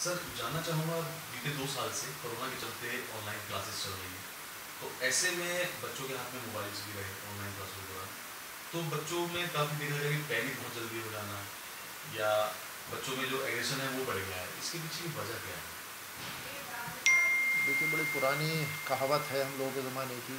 Sir जानना चाहूँगा, बीते 2 साल से कोरोना के चलते ऑनलाइन क्लासेस चल रही हैं, तो ऐसे में बच्चों के हाथ में मोबाइल्स भी रहे ऑनलाइन क्लासों के दौरान, तो बच्चों में काफ़ी देखा गया कि पैनिक बहुत जल्दी हो जाना या बच्चों में जो एग्रेशन है वो बढ़ गया है, इसके पीछे की वजह क्या है? देखिए, बड़ी पुरानी कहावत है हम लोगों के ज़माने की,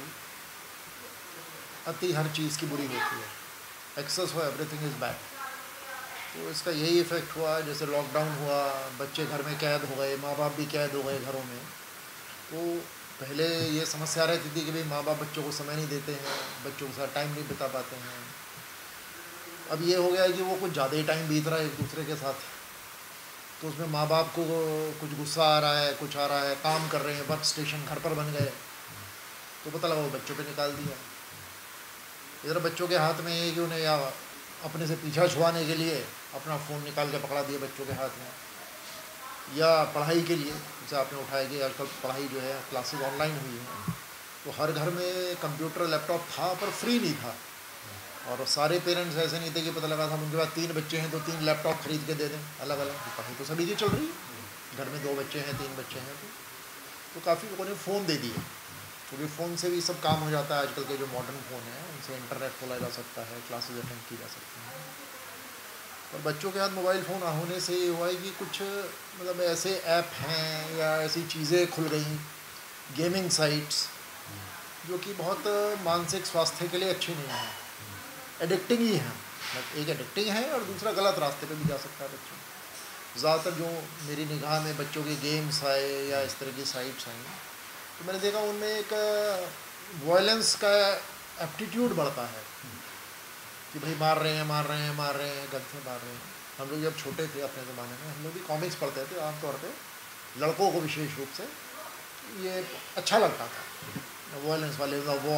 अति हर चीज़ की बुरी होती है, एक्सेस हो एवरीथिंग इज़ बैड। तो इसका यही इफ़ेक्ट हुआ, जैसे लॉकडाउन हुआ, बच्चे घर में कैद हो गए, माँ बाप भी कैद हो गए घरों में। तो पहले ये समस्या रहती थी कि भाई माँ बाप बच्चों को समय नहीं देते हैं, बच्चों के साथ टाइम नहीं बिता पाते हैं। अब ये हो गया है कि वो कुछ ज़्यादा ही टाइम बीत रहा है एक दूसरे के साथ, तो उसमें माँ बाप को कुछ गुस्सा आ रहा है, कुछ आ रहा है, काम कर रहे हैं, वर्क स्टेशन घर पर बन गए, तो पता लगा वो बच्चों पे निकाल दिया। इधर बच्चों के हाथ में है कि उन्हें या अपने से पीछा छुड़ाने के लिए अपना फ़ोन निकाल के पकड़ा दिया बच्चों के हाथ में, या पढ़ाई के लिए, जैसे आपने उठाया कि आजकल पढ़ाई जो है क्लासेस ऑनलाइन हुई हैं, तो हर घर में कंप्यूटर लैपटॉप था पर फ्री नहीं था। और सारे पेरेंट्स ऐसे नहीं थे कि पता लगा था उनके पास 3 बच्चे हैं तो 3 लैपटॉप खरीद के दे दें अलग अलग। पढ़ाई तो सभी की चल रही है, घर में 2 बच्चे हैं 3 बच्चे हैं, तो काफ़ी लोगों ने फ़ोन दे दिए, क्योंकि फ़ोन से भी सब काम हो जाता है। आजकल के जो मॉडर्न फ़ोन है उनसे इंटरनेट खोला जा सकता है, क्लासेज अटेंड की जा सकती हैं। और बच्चों के हाथ मोबाइल फ़ोन होने से ये हुआ है कि कुछ मतलब ऐसे ऐप हैं या ऐसी चीज़ें खुल गई, गेमिंग साइट्स, जो कि बहुत मानसिक स्वास्थ्य के लिए अच्छी नहीं है, एडिक्टिंग ही है। मतलब एक एडिक्टिंग है और दूसरा गलत रास्ते पे भी जा सकता है बच्चों। ज़्यादातर जो मेरी निगाह में बच्चों के गेम्स आए या इस तरह की साइट्स आई, तो मैंने देखा उनमें एक वायलेंस का एप्टीट्यूड बढ़ता है कि भाई मार रहे हैं मार रहे हैं मार रहे हैं, गन से मार रहे हैं। हम लोग जब छोटे थे अपने ज़माने में, हम लोग भी कॉमिक्स पढ़ते थे, आमतौर पे लड़कों को विशेष रूप से ये अच्छा लगता था, वायलेंस वाले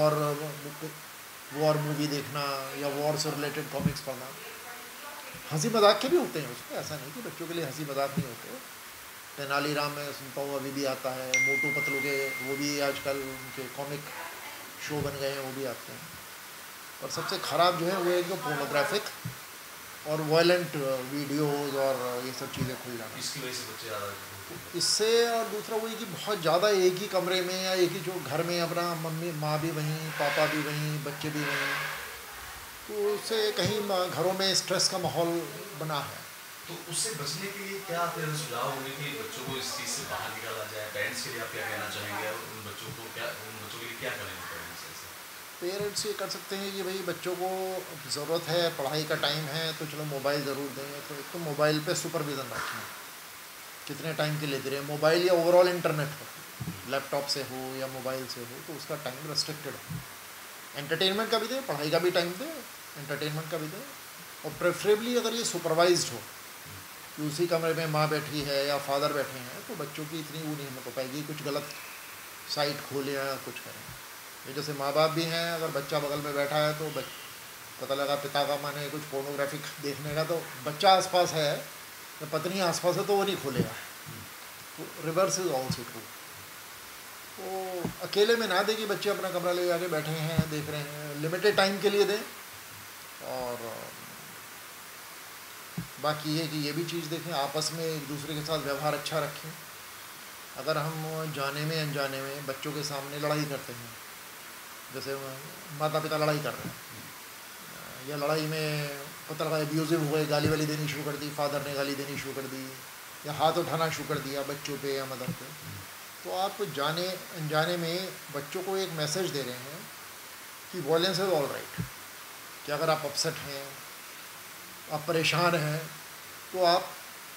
वॉर मूवी देखना या वॉर से रिलेटेड कॉमिक्स पढ़ना। हंसी मजाक के भी होते हैं उसमें, ऐसा नहीं कि बच्चों के लिए हंसी मजाक नहीं होते। तेनालीराम में सुनता हूँ अभी भी आता है, मोटू पतलू के वो भी आजकल उनके कॉमिक शो बन गए हैं, वो भी आते हैं। और सबसे ख़राब जो है वो एक जो पोर्नोग्राफिक और वायलेंट वीडियोज़ और ये सब चीज़ें खुल जाना, इसकी वजह से बच्चे ज़्यादा इससे। और दूसरा वही कि बहुत ज़्यादा एक ही कमरे में या एक ही जो घर में अपना मम्मी माँ भी वहीं, पापा भी वहीं, बच्चे भी वहीं, तो उससे कहीं घरों में स्ट्रेस का माहौल बना है। तो उससे बचने के लिए क्या आपके सुझाव होंगे कि बच्चों को इस चीज़ से बाहर निकाला जाए? पेरेंट्स के लिए आप क्या कहना चाहेंगे और उन बच्चों के लिए क्या करेंगे पेरेंट्स ऐसे? पेरेंट्स ये कर सकते हैं कि भाई बच्चों को ज़रूरत है, पढ़ाई का टाइम है, तो चलो मोबाइल ज़रूर दें। तो एक तो मोबाइल पे सुपरविज़न रखें, कितने टाइम के लिए दे रहे हैं मोबाइल, या ओवरऑल इंटरनेट हो, लैपटॉप से हो या मोबाइल से हो, तो उसका टाइम रेस्ट्रिक्टेड हो। एंटरटेनमेंट का भी दें, पढ़ाई का भी टाइम दें, एंटरटेनमेंट का भी दें। और प्रेफरेबली अगर ये सुपरवाइज्ड हो कि उसी कमरे में माँ बैठी है या फादर बैठे हैं, तो बच्चों की इतनी वो नहीं हिम्मत हो पाएगी कुछ गलत साइट खोलें या कुछ करें। ये जैसे माँ बाप भी हैं, अगर बच्चा बगल में बैठा है तो पता लगा पिता का मन है कुछ पोर्नोग्राफिक देखने का, तो बच्चा आसपास है या पत्नी आसपास है तो वो नहीं खोलेगा। तो रिवर्स इज ऑल्सो ट्रू। तो अकेले में ना दें कि बच्चे अपना कमरा ले जाके बैठे हैं देख रहे हैं, लिमिटेड टाइम के लिए दें। और बाकी ये कि ये भी चीज़ देखें, आपस में एक दूसरे के साथ व्यवहार अच्छा रखें। अगर हम जाने में अनजाने में बच्चों के सामने लड़ाई करते हैं, जैसे माता पिता लड़ाई कर रहे हैं या लड़ाई में पता लगा एब्यूजिव हुए, गाली वाली देनी शुरू कर दी, फादर ने गाली देनी शुरू कर दी या हाथ उठाना शुरू कर दिया बच्चों पे या मदर पे, तो आप जाने अनजाने में बच्चों को एक मैसेज दे रहे हैं कि वॉयलेंस इज़ ऑल राइट। कि अगर आप अपसेट हैं, आप परेशान हैं, तो आप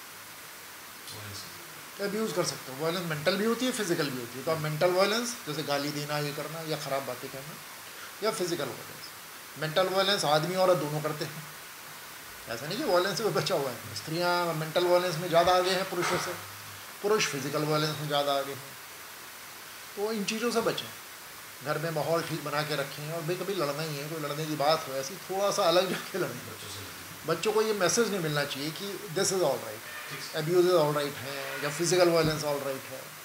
अब्यूज़ कर सकते हो। वायलेंस मेंटल भी होती है, फिज़िकल भी होती है। तो आप मेंटल वायलेंस जैसे गाली देना, ये करना या ख़राब बातें करना, या फिज़िकल वायलेंस। मेंटल वायलेंस आदमी औरत दोनों करते हैं, ऐसा नहीं कि वायलेंस से बचा हुआ है। स्त्रियां मेंटल वायलेंस में ज़्यादा आगे हैं पुरुषों से, पुरुष फिज़िकल वायलेंस में ज़्यादा आगे हैं। तो इन चीज़ों से बचें, घर में माहौल ठीक बना के रखें। और भाई कभी लड़ना ही है, कोई लड़ने की बात हो ऐसी, थोड़ा सा अलग जाके लड़ें। बच्चों को ये मैसेज नहीं मिलना चाहिए कि this is all right, abuse is all right है या फिज़िकल वायलेंस ऑल राइट है।